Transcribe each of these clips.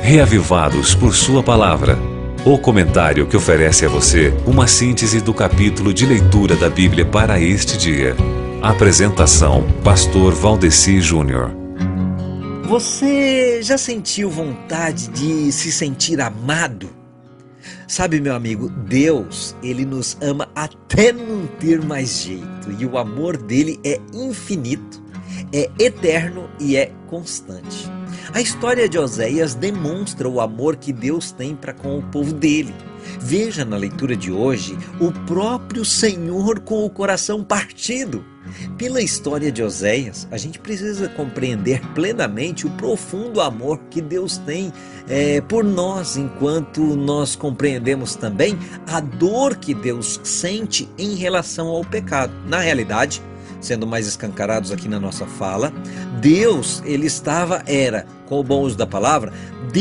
Reavivados por Sua Palavra. O comentário que oferece a você uma síntese do capítulo de leitura da Bíblia para este dia. Apresentação: Pastor Valdeci Júnior. Você já sentiu vontade de se sentir amado? Sabe, meu amigo, Deus, Ele nos ama até não ter mais jeito. E o amor dele é infinito, é eterno e é constante. A história de Oséias demonstra o amor que Deus tem para com o povo dele. Veja na leitura de hoje o próprio Senhor com o coração partido. Pela história de Oséias, a gente precisa compreender plenamente o profundo amor que Deus tem por nós, enquanto nós compreendemos também a dor que Deus sente em relação ao pecado. Na realidade, sendo mais escancarados aqui na nossa fala, Deus, ele era, com o bom uso da palavra,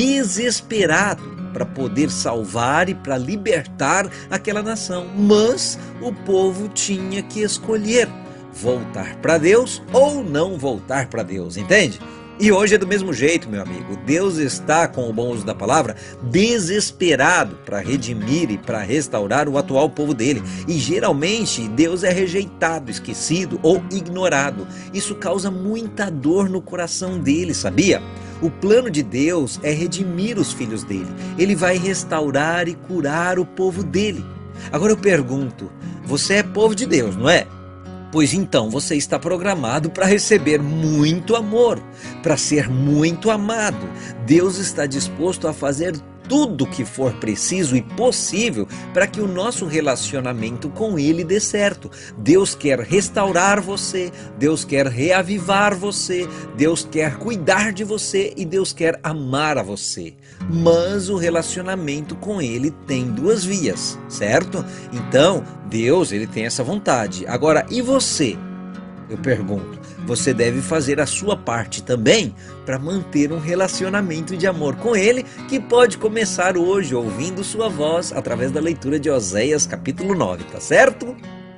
desesperado para poder salvar e para libertar aquela nação. Mas o povo tinha que escolher voltar para Deus ou não voltar para Deus, entende? E hoje é do mesmo jeito, meu amigo. Deus está, com o bom uso da palavra, desesperado para redimir e para restaurar o atual povo dele. E geralmente Deus é rejeitado, esquecido ou ignorado. Isso causa muita dor no coração dele, sabia? O plano de Deus é redimir os filhos dele. Ele vai restaurar e curar o povo dele. Agora eu pergunto, você é povo de Deus, não é? Pois então você está programado para receber muito amor, para ser muito amado. Deus está disposto a fazer tudo o que for preciso e possível para que o nosso relacionamento com Ele dê certo. Deus quer restaurar você, Deus quer reavivar você, Deus quer cuidar de você e Deus quer amar a você. Mas o relacionamento com Ele tem duas vias, certo? Então, Deus, Ele tem essa vontade. Agora, e você? Eu pergunto, você deve fazer a sua parte também para manter um relacionamento de amor com Ele, que pode começar hoje ouvindo sua voz através da leitura de Oséias capítulo 9, tá certo?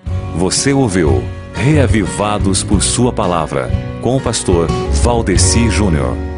Você ouviu Reavivados por Sua Palavra, com o pastor Valdeci Júnior.